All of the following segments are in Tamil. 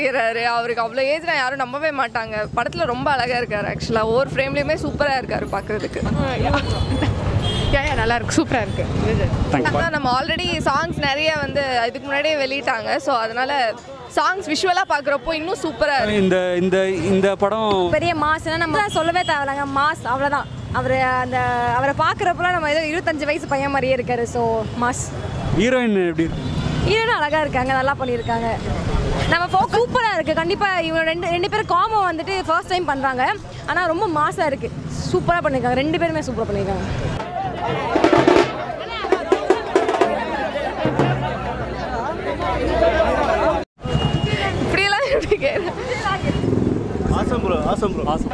நடிக்கிறாரு. அவருக்கு அவ்வளோ ஏஜ்னா யாரும் நம்பவே மாட்டாங்க. படத்தில் ரொம்ப அழகாக இருக்கார். ஆக்சுவலாக ஒவ்வொரு ஃப்ரேம்லேயுமே சூப்பராக இருக்கார் பார்க்குறதுக்கு. நல்லா இருக்கு, சூப்பராக இருக்குது. நம்ம ஆல்ரெடி சாங்ஸ் நிறைய வந்து இதுக்கு முன்னாடியே வெளியிட்டாங்க. ஸோ அதனால் சாங்ஸ் விஷுவலாக பார்க்குறப்போ இன்னும் சூப்பராக இருக்குது. இந்த இந்த இந்த படம் பெரிய மாஸ்னா நம்ம சொல்லவே தேவையில்லைங்க. மாஸ் அவ்வளோதான். அவரை பார்க்குறப்பெல்லாம் நம்ம ஏதோ 25 வயசு பையன் மாதிரியே இருக்காரு. So mass. ஹீரோயின் எப்படி இருக்கு? ஹீரோயின் அழகாக இருக்காங்க, நல்லா பண்ணியிருக்காங்க. நம்ம சூப்பராக இருக்குது. கண்டிப்பாக இவங்க ரெண்டு பேரும் காமோ வந்துட்டு ஃபர்ஸ்ட் டைம் பண்ணுறாங்க. ஆனால் ரொம்ப மாஸாக இருக்குது. சூப்பராக பண்ணியிருக்காங்க. 2 பேருமே சூப்பராக பண்ணியிருக்காங்க. இப்படியெல்லாம் எப்படி கேட்குறேன்? Awesome bro, awesome bro, awesome.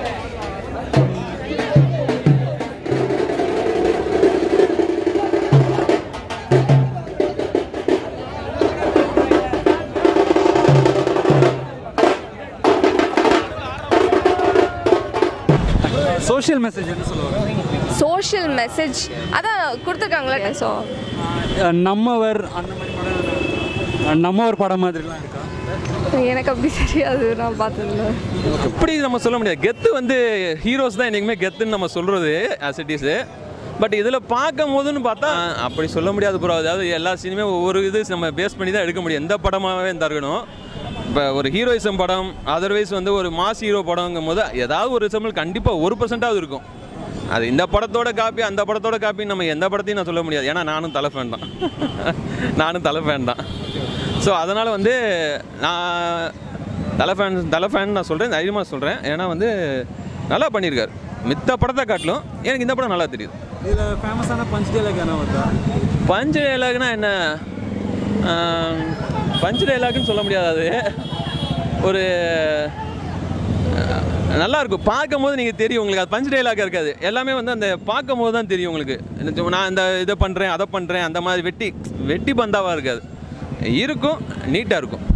Social message என்ன சொல்லுவாங்க? சோஷியல் மெசேஜ் அதான் கொடுத்துருக்காங்களே. ஸோ நம்மவர் அந்த மாதிரி படம், நம்மவர் படம் மாதிரிலாம் இருக்கா? எனக்கு அப்படி தெரியாது, நான் பார்த்ததில்ல. இப்படி நம்ம சொல்ல முடியாது. கெத்து வந்து ஹீரோஸ் தான் என்றைக்குமே கெத்துன்னு நம்ம சொல்கிறது ஆஸ் இட் இஸ். பட் இதில் பார்க்கும் போதுன்னு பார்த்தா அப்படி சொல்ல முடியாது ப்ரோ. அதாவது எல்லா சீனுமே ஒவ்வொரு இது நம்ம பேஸ் பண்ணி தான் எடுக்க முடியும். எந்த படமாகவே இருந்தாருக்கணும். இப்போ ஒரு ஹீரோயிசம் படம், அதர்வைஸ் வந்து ஒரு மாஸ் ஹீரோ படங்கும் போது ஏதாவது ஒரு ரிசம்பிள் கண்டிப்பாக 1% இருக்கும். அது இந்த படத்தோட காப்பி அந்த படத்தோட காப்பி நம்ம எந்த படத்தையும் நான் சொல்ல முடியாது. ஏன்னா நானும் தலை ஃபேன் தான். ஸோ அதனால் வந்து நான் தலை ஃபேன் நான் சொல்கிறேன், தைரியமாக சொல்கிறேன். ஏன்னா வந்து நல்லா பண்ணியிருக்காரு. மித்த படத்தை காட்டிலும் எனக்கு இந்த படம் நல்லா தெரியுது. இதில் ஃபேமஸான பஞ்ச் டைலாக் என்ன வருதா? பஞ்ச் டைலாக்னா என்ன? பஞ்ச் டைலாக்னு சொல்ல முடியாது. அது ஒரு நல்லாயிருக்கும் பார்க்கும் போது நீங்கள் தெரியும் உங்களுக்கு. அது பஞ்ச் டைலாக இருக்காது. எல்லாமே வந்து அந்த பார்க்கும் போது தான் தெரியும் உங்களுக்கு. நான் இந்த இதை பண்ணுறேன் அதை பண்ணுறேன் அந்த மாதிரி வெட்டி பந்தாவாக இருக்காது. இருக்கும், நீட்டாக இருக்கும்.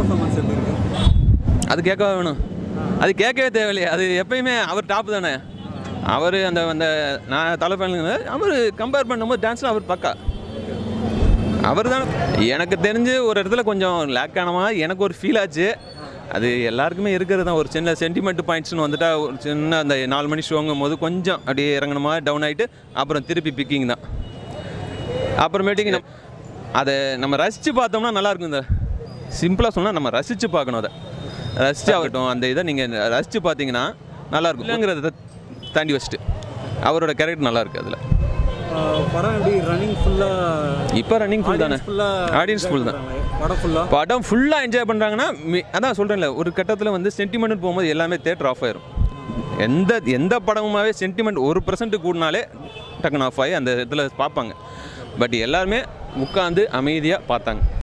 அது கேட்கவா வேணும்? அது கேட்கவே தேவையில்லையே. அது எப்பயுமே அவர் டாப் தானே. அவர் அந்த நான் தலை ஃபேனுங்க. அவர் கம்பேர் பண்ணும்போது டான்ஸில் அவர் பக்கா. அவர் தான் எனக்கு தெரிஞ்சு ஒரு இடத்துல கொஞ்சம் லேக் ஆன மாதிரி எனக்கு ஒரு ஃபீல் ஆச்சு. அது எல்லாருக்குமே இருக்கிறது தான். ஒரு சின்ன சென்டிமெண்ட் பாயிண்ட்ஸ்னு வந்துட்டால் ஒரு சின்ன அந்த 4 மணி ஷோங்கும் போது கொஞ்சம் அப்படியே இறங்கின மாதிரி டவுன் ஆகிட்டு அப்புறம் திருப்பி பிக்கிங் தான். அப்புறமேட்டுக்கு அதை நம்ம ரசித்து பார்த்தோம்னா நல்லாயிருக்கும். இந்த சிம்பிளாக சொன்னால் நம்ம ரசித்து பார்க்கணும். அதை ரசித்து ஆகட்டும். அந்த இதை நீங்கள் ரசித்து பார்த்தீங்கன்னா நல்லாயிருக்கும். இல்லைங்கிறத தாண்டி வச்சுட்டு அவரோட கேரக்டர் நல்லாயிருக்கு. அதில் படம் எப்படி ரன்னிங் ஃபுல்லாக? இப்போ ரன்னிங் ஃபுல் தானே, ஆடியன்ஸ் ஃபுல் தான். படம் ஃபுல்லாக என்ஜாய் பண்ணுறாங்கன்னா அதான் சொல்கிறேன்ல, ஒரு கட்டத்தில் வந்து சென்டிமெண்ட் போகும்போது எல்லாமே தேட்டர் ஆஃப் ஆயிரும். எந்த படமுமாவே சென்டிமெண்ட் 1% கூடினாலே டக்குன்னு ஆஃப் ஆகி அந்த இதில் பார்ப்பாங்க. பட் எல்லாருமே உட்காந்து அமைதியாக பார்த்தாங்க.